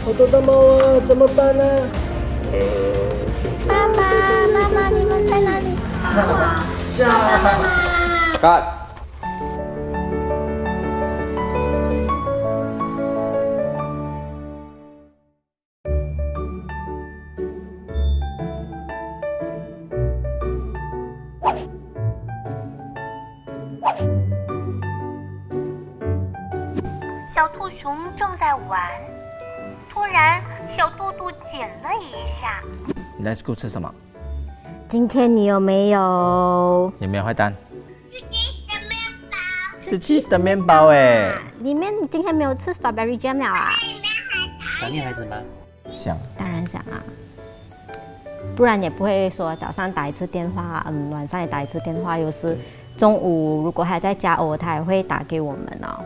好多的猫啊，怎么办呢？ 爸爸妈妈，你们在哪里？ 看了吗？叫妈妈。干。 小兔熊正在玩，突然小兔兔捡了一下。 Let's go 吃什么？ 今天你有没有？ 有没有坏蛋？是 cheese 的面包哎。 里面今天没有吃 strawberry jam 了啊？ 想念孩子吗？ 想。 当然想啊，不然也不会说早上打一次电话，晚上也打一次电话，有时中午如果还在家，偶尔他也会打给我们哦。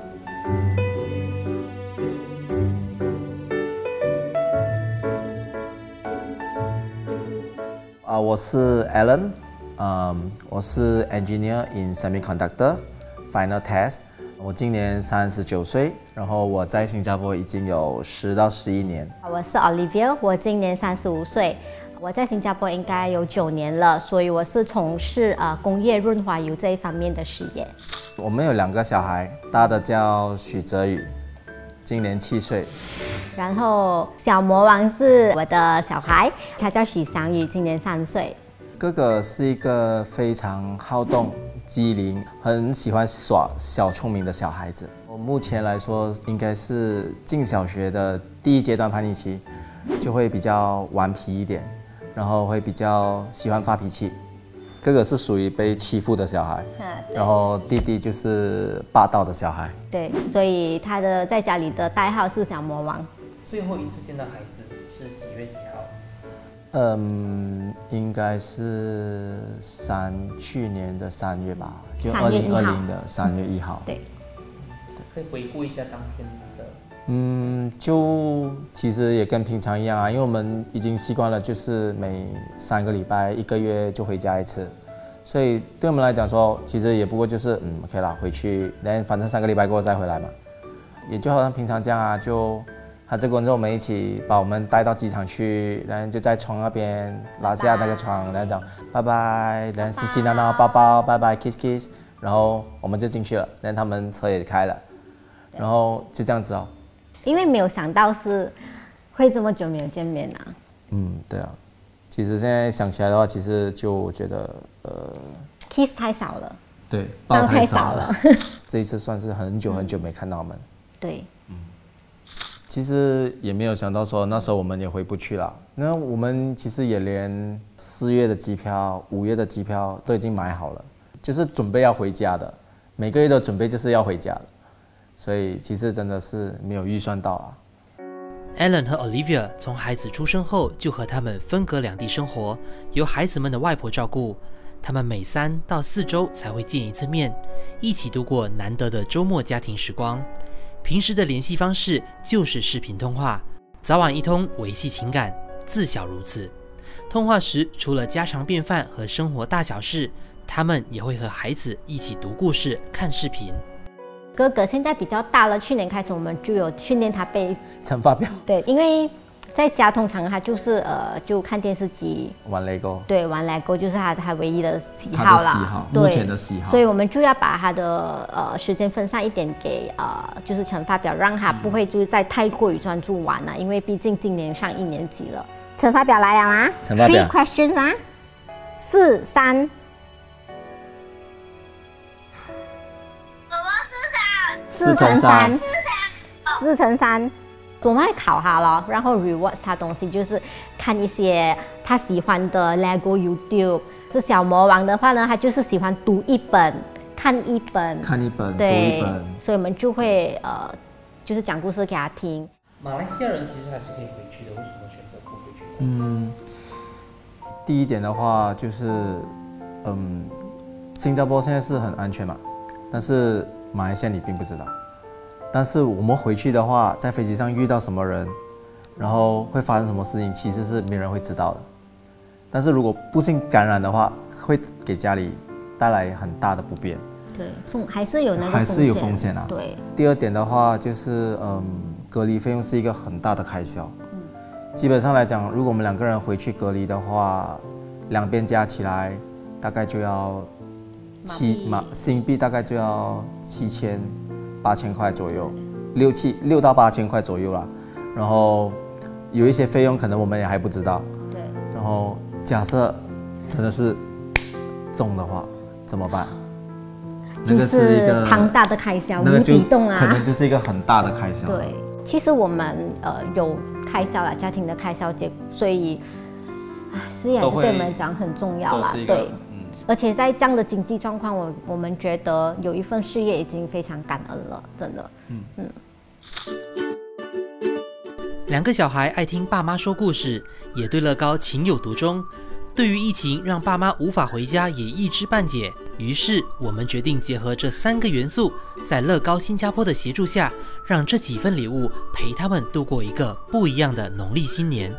我是 Alan， 我是 Engineer in Semiconductor Final Test。我今年39岁，然后我在新加坡已经有10到11年。 我是 Olivia， 我今年35岁，我在新加坡应该有9年了，所以我是从事工业润滑油这一方面的事业。 我们有2个小孩，大的叫许哲宇，今年7岁。 然后小魔王是我的小孩，他叫许翔宇，今年3岁。 哥哥是一个非常好动、机灵，很喜欢耍小聪明的小孩子。我目前来说，应该是进小学的第1阶段叛逆期，就会比较顽皮一点，然后会比较喜欢发脾气。哥哥是属于被欺负的小孩，然后弟弟就是霸道的小孩。 对，所以他的在家里的代号是小魔王。 最后一次见到孩子是几月几号？ 应该是去年的3月吧，就 3月1号 2020的3月1号。 对， 可以回顾一下当天的。 就其实也跟平常一样啊，因为我们已经习惯了，就是每3个礼拜、1个月就回家1次，所以对我们来讲说，其实也不过就是OK 啦，回去，反正3个礼拜过后再回来嘛，也就好像平常这样啊，就他这个之后我们一起把我们带到机场去，然后就在床那边拉下那个床，然后讲拜拜，然后嘻嘻闹闹抱抱，拜拜 kiss kiss， 然后我们就进去了，然后他们车也开了，然后就这样子哦。 因为没有想到是会这么久没有见面啊。 对啊，其实现在想起来的话，其实就我觉得 kiss 太少了， 对， 抱太少了。 这一次算是很久很久没看到我们。 对， 其实也没有想到说那时候我们也回不去了。那我们其实也连4月的机票、5月的机票都已经买好了，就是准备要回家的，每个月的准备就是要回家的。所以其实真的是没有预算到啊。 Alan 和 Olivia 从孩子出生后就和他们分隔两地生活，由孩子们的外婆照顾。他们每3到4周才会见1次面，一起度过难得的周末家庭时光。平时的联系方式就是视频通话，早晚一通维系情感，自小如此。通话时除了家常便饭和生活大小事，他们也会和孩子一起读故事、看视频。 哥哥现在比较大了，去年开始我们就有训练他背乘法表。 对，因为在家通常他就是就看电视机、 玩 LEGO。对， 玩 LEGO 就是他唯一的喜好啦。 他的喜好，目前的喜好。 所以我们就要把他的时间分散一点给就是乘法表，让他不会就是在太过于专注玩了，因为毕竟今年上1年级了。乘法表来了吗？ 乘法表 3 questions 啊，4、3。4乘3，我们会考他咯，然后 rewards 他东西，就是看一些他喜欢的 LEGO YouTube。是小魔王的话呢，他就是喜欢读1本，看1本， 对，读1本。 所以我们就会就是讲故事给他听。 马来西亚人其实还是可以回去的，为什么选择不回去呢？ 第一点的话就是，新加坡现在是很安全嘛，但是马来西亚你并不知道。但是我们回去的话，在飞机上遇到什么人，然后会发生什么事情，其实是没人会知道的。但是如果不幸感染的话，会给家里带来很大的不便。 对，还是有那个还是有风险啊。 对。 第2点的话就是， 隔离费用是一个很大的开销。基本上来讲，如果我们2个人回去隔离的话，2边加起来大概就要新币大概就要7000、8000块左右，6到8000块左右啦。然后有一些费用可能我们也还不知道。 对。 然后假设真的是中的话怎么办？ 就是一个庞大的开销，无底洞啊， 可能就是一个很大的开销。 对，其实我们有开销啦，家庭的开销，所以事业还是对我们讲很重要啦。对，而且在这样的经济状况，我们觉得有一份事业已经非常感恩了，真的。 2个小孩爱听爸妈说故事，也对乐高情有独钟。对于疫情让爸妈无法回家也一知半解，于是我们决定结合这3个元素，在乐高新加坡的协助下，让这几份礼物陪他们度过一个不一样的农历新年。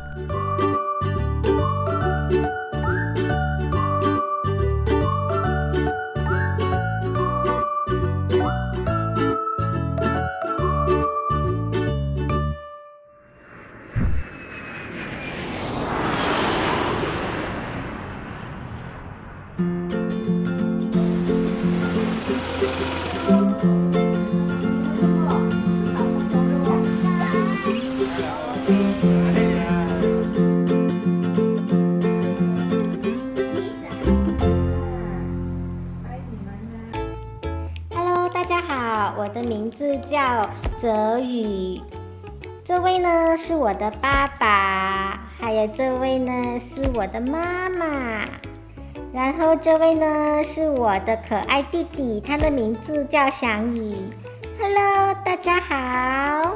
大家好，我的名字叫泽宇。这位呢是我的爸爸，还有这位呢是我的妈妈，然后这位呢是我的可爱弟弟，他的名字叫翔宇。Hello， 大家好。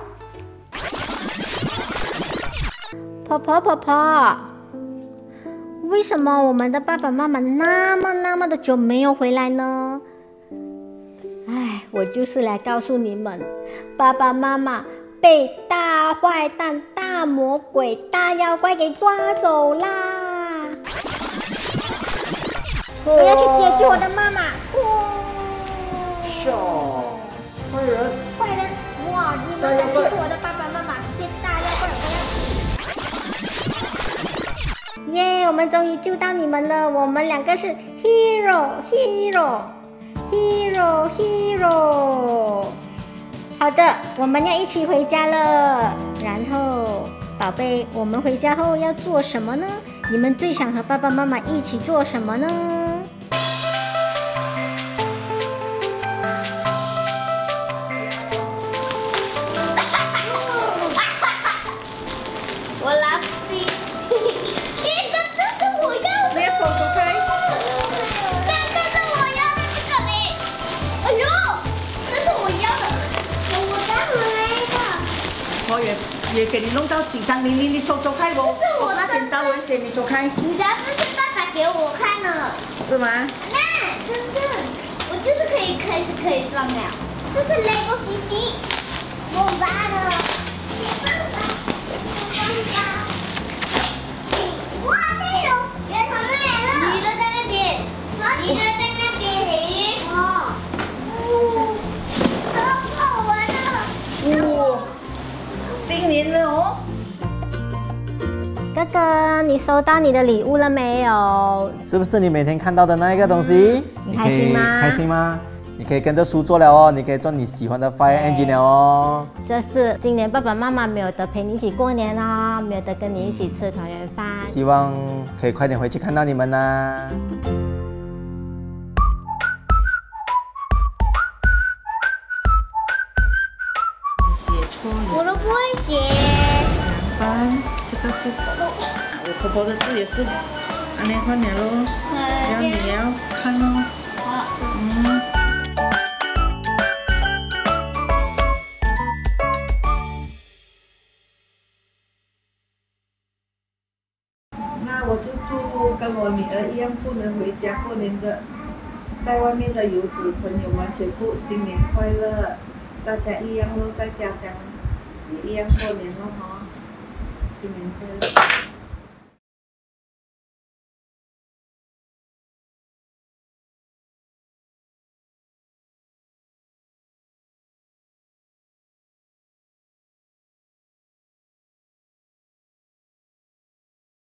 婆婆，为什么我们的爸爸妈妈那么的久没有回来呢？我就是来告诉你们，爸爸妈妈被大坏蛋、大魔鬼、大妖怪给抓走啦！我要去解救我的妈妈！坏人！哇！你们敢欺负我的爸爸妈妈，这些大妖怪！耶！我们终于救到你们了，我们2个是 hero。好的，我们要一起回家了。然后，宝贝，我们回家后要做什么呢？你们最想和爸爸妈妈一起做什么呢？ 我拉皮，这是我要的。不要手走开。 我也给你弄到紧张，你手走开我拿剪刀我先你走开。 你家这是爸爸给我看的， 是吗？ 那真正我就是开始可以装了，这是 Lego CD， 我爸的，哇，没有，原从那来了，你的在那边，你的在那边嘞，好好玩啊！ 新年了哦！ 哥哥，你收到你的礼物了没有？ 是不是你每天看到的那一个东西？ 你开心吗？ 开心吗？你可以跟着书做了哦，你可以做你喜欢的 Fire Engineer 哦。 这是今年爸爸妈妈没有得陪你一起过年哦，没有得跟你一起吃团圆饭。 希望可以快点回去看到你们呐。 我都不会写。 2班，这个我婆婆的字也是，安尼换了咯，然后你也要看咯。那我就祝跟我女儿一样不能回家过年的，在外面的游子朋友们全部新年快乐！大家一样咯，在家乡也一样过年咯哈，新年快乐！